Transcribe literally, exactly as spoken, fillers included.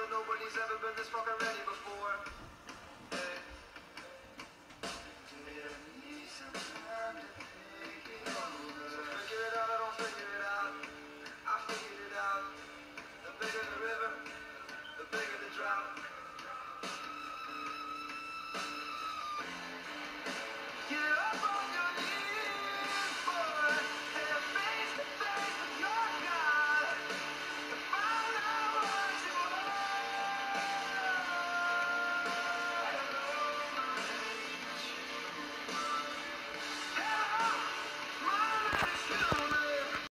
but nobody's ever been this fucking ready before. Hey. Need some time to think it over. So figure it out, I don't figure it out. I figured it out. The bigger the river, the bigger the drought.